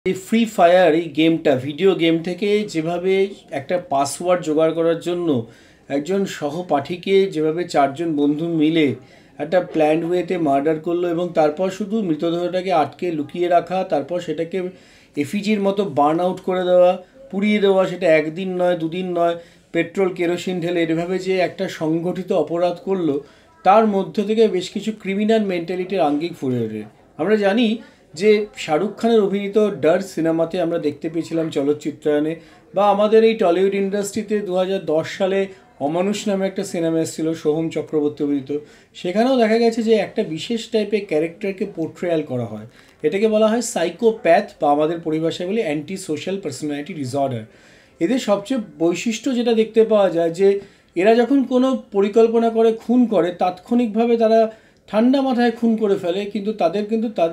এই free fire এই গেমটা ভিডিও গেম থেকে যেভাবে একটা পাসওয়ার্ড জোগাড় করার জন্য একজন সহপাঠীকে যেভাবে চারজন বন্ধু মিলে একটা প্ল্যান্ড ওয়েতে মার্ডার করলো এবং তারপর শুধু মৃতদেহটাকে আটকে লুকিয়ে রাখা, তারপর সেটাকে এফিজির মতো বার্ন আউট করে দেওয়া, পুড়িয়ে দেওয়া, সেটা একদিন নয় দুদিন নয়, পেট্রোল কেরোসিন ঢেলে এভাবে যে একটা সংগঠিত অপরাধ করলো, তার মধ্য থেকে বেশ কিছু ক্রিমিনাল মেন্টালিটির আঙ্গিক ফুটে ওঠে। আমরা জানি যে শাহরুখ খানের অভিনীত ডার সিনেমাতে আমরা দেখতে পেয়েছিলাম চলচ্চিত্রায়নে, বা আমাদের এই টলিউড ইন্ডাস্ট্রিতে 2010 সালে অমানুষ নামে একটা সিনেমা এসেছিল সোহম চক্রবর্তী অভিনীত। সেখানেও দেখা গেছে যে একটা বিশেষ টাইপের ক্যারেক্টারকে পোর্ট্রেয়াল করা হয়। এটাকে বলা হয় সাইকোপ্যাথ, বা আমাদের পরিভাষায় বলি অ্যান্টি সোশ্যাল পার্সোনালিটি ডিসঅর্ডার। এদের সবচেয়ে বৈশিষ্ট্য যেটা দেখতে পাওয়া যায় যে এরা যখন কোনো পরিকল্পনা করে খুন করে, তাৎক্ষণিকভাবে তারা ঠান্ডা মাথায় খুন করে ফেলে, কিন্তু তাদের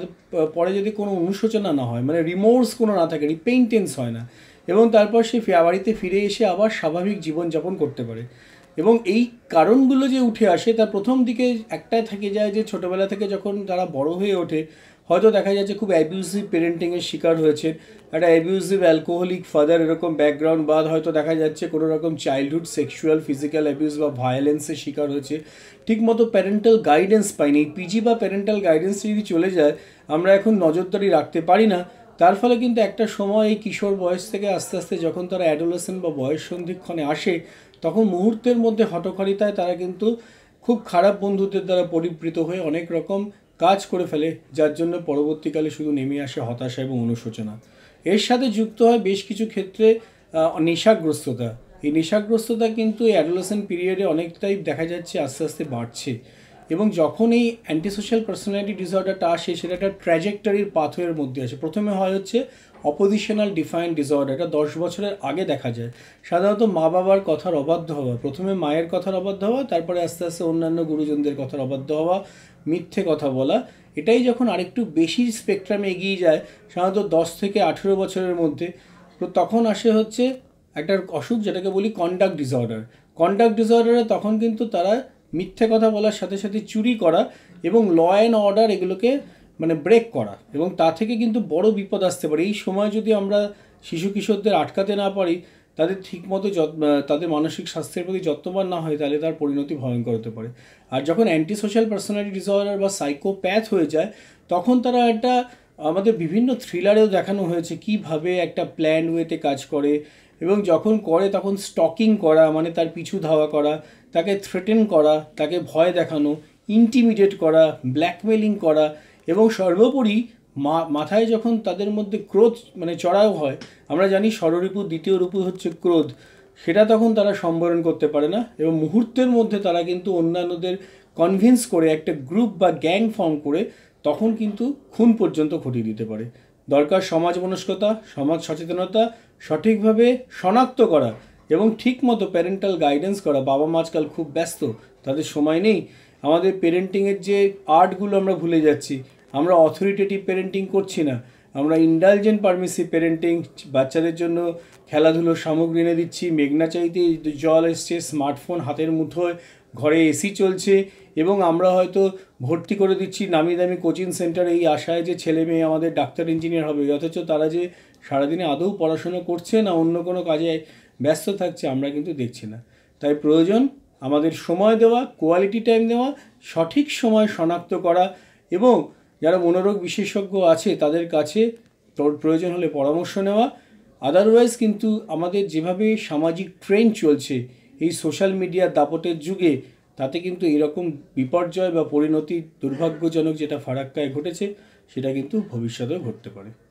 পরে যদি কোনো অনুশোচনা না হয়, মানে রিমোর্স কোনো না থাকে, রিপেইন্টেন্স হয় না, এবং তারপর সে বাড়িতে ফিরে এসে আবার স্বাভাবিক জীবনযাপন করতে পারে। এবং এই কারণগুলো যে উঠে আসে তার প্রথম দিকে একটাই থেকে যায় যে ছোটোবেলা থেকে যখন তারা বড় হয়ে ওঠে, হয়তো দেখা যাচ্ছে খুব অ্যাবিউসিভ পেরেন্টিংয়ের শিকার হয়েছে, একটা অ্যাবিউসিভ অ্যালকোহলিক ফাদার এরকম ব্যাকগ্রাউন্ড, বা হয়তো দেখা যাচ্ছে কোনো রকম চাইল্ডহুড সেক্সুয়াল ফিজিক্যাল অ্যাবিউস বা ভায়োলেন্সের শিকার হয়েছে, ঠিকমতো প্যারেন্টাল গাইডেন্স পাইনি। পিজি বা প্যারেন্টাল গাইডেন্স যদি চলে যায়, আমরা এখন নজরদারি রাখতে পারি না। তার ফলে কিন্তু একটা সময় এই কিশোর বয়স থেকে আস্তে আস্তে যখন তারা অ্যাডোলেসেন্ট বা বয়স সন্ধিক্ষণে আসে, তখন মুহূর্তের মধ্যে হঠকারিতায় তারা কিন্তু খুব খারাপ বন্ধুদের দ্বারা পরিবৃত হয়ে অনেক রকম কাজ করে ফেলে, যার জন্য পরবর্তীকালে শুধু নেমে আসে হতাশা এবং অনুশোচনা। এর সাথে যুক্ত হয় বেশ কিছু ক্ষেত্রে নেশাগ্রস্ততা। এই নেশাগ্রস্ততা কিন্তু এই অ্যাডোলেসেন্ট পিরিয়ডে অনেকটাই দেখা যাচ্ছে আস্তে আস্তে বাড়ছে, এবং যখন এই অ্যান্টিসোশ্যাল পার্সোনালিটি ডিসঅর্ডারটা আসে, সেটা একটা ট্র্যাজেক্টরির পাথওয়ের মধ্যে আসে। প্রথমে হয় হচ্ছে অপোজিশনাল ডিফাইন্ড ডিসঅর্ডার, এটা 10 বছরের আগে দেখা যায়। সাধারণত মা বাবার কথার অবাধ্য হওয়া, প্রথমে মায়ের কথার অবাধ্য হওয়া, তারপরে আস্তে আস্তে অন্যান্য গুরুজনদের কথার অবাধ্য হওয়া, মিথ্যে কথা বলা। এটাই যখন আরেকটু বেশি স্পেকট্রামে এগিয়ে যায়, সাধারণত 10 থেকে 18 বছরের মধ্যে, তো তখন আসে হচ্ছে একটা অসুখ যেটাকে বলি কন্ডাক্ট ডিসঅর্ডার। কন্ডাক্ট ডিসঅর্ডারে তখন কিন্তু তারা মিথ্যে কথা বলার সাথে সাথে চুরি করা এবং ল অ্যান্ড অর্ডার এগুলোকে ব্রেক করা, এবং তা থেকে কিন্তু বড় বিপদ আসতে পারে। এই সময় যদি আমরা শিশু কিশোরদের আটকাতে না পারি, তাদের ঠিকমতো তাদের মানসিক স্বাস্থ্যের প্রতি যত্নবান না হয়, তাহলে তার পরিণতি ভয়ঙ্কর হতে পারে। আর যখন অ্যান্টি সোশ্যাল পার্সোনালিটি ডিসঅর্ডার বা সাইকোপ্যাথ হয়ে যায়, তখন তারা একটা আমাদের বিভিন্ন থ্রিলারেও দেখানো হয়েছে কিভাবে একটা প্ল্যান ওয়েতে কাজ করে, এবং যখন করে তখন স্টকিং করা, মানে তার পিছু ধাওয়া করা, তাকে থ্রেটেন করা, তাকে ভয় দেখানো, ইন্টিমিডেট করা, ব্ল্যাকমেলিং করা, এবং সর্বোপরি মাথায় যখন তাদের মধ্যে ক্রোধ চড়াও হয়, আমরা জানি ষড়রিপুর দ্বিতীয় রূপ হচ্ছে ক্রোধ, সেটা তখন তারা সম্বরণ করতে পারে না, এবং মুহূর্তের মধ্যে তারা কিন্তু অন্যান্যদের কনভিন্স করে একটা গ্রুপ বা গ্যাং ফর্ম করে তখন কিন্তু খুন পর্যন্ত ঘটিয়ে দিতে পারে। দরকার সমাজ মনস্কতা, সমাজ সচেতনতা, সঠিকভাবে শনাক্ত করা এবং ঠিকমতো প্যারেন্টাল গাইডেন্স করা। বাবা মা আজকাল খুব ব্যস্ত, তাদের সময় নেই। আমাদের পেরেন্টিংয়ের যে আর্টগুলো আমরা ভুলে যাচ্ছি, আমরা অথরিটেটিভ পেরেন্টিং করছি না, আমরা ইন্ডালজেন্ট পারমিসিভ পেরেন্টিং, বাচ্চাদের জন্য খেলাধুলোর সামগ্রী এনে দিচ্ছি, মেঘনা চাইতে জল এসছে, স্মার্টফোন হাতের মুঠোয়, ঘরে এসি চলছে, এবং আমরা হয়তো ভর্তি করে দিচ্ছি নামি দামি কোচিং সেন্টারে এই আশায় যে ছেলে মেয়ে আমাদের ডাক্তার ইঞ্জিনিয়ার হবে, অথচ তারা যে সারাদিনে আদৌ পড়াশোনা করছে না অন্য কোনো কাজে ব্যস্ত থাকছে আমরা কিন্তু দেখছি না। তাই প্রয়োজন আমাদের সময় দেওয়া, কোয়ালিটি টাইম দেওয়া, সঠিক সময় শনাক্ত করা, এবং যারা মনোরোগ বিশেষজ্ঞ আছে তাদের কাছে প্রয়োজন হলে পরামর্শ নেওয়া। আদারওয়াইজ কিন্তু আমাদের যেভাবে সামাজিক ট্রেন্ড চলছে এই সোশ্যাল মিডিয়ার দাপটের যুগে, তাতে কিন্তু এরকম বিপর্যয় বা পরিণতি দুর্ভাগ্যজনক যেটা ফারাক্কায় ঘটেছে, সেটা কিন্তু ভবিষ্যতেও ঘটতে পারে।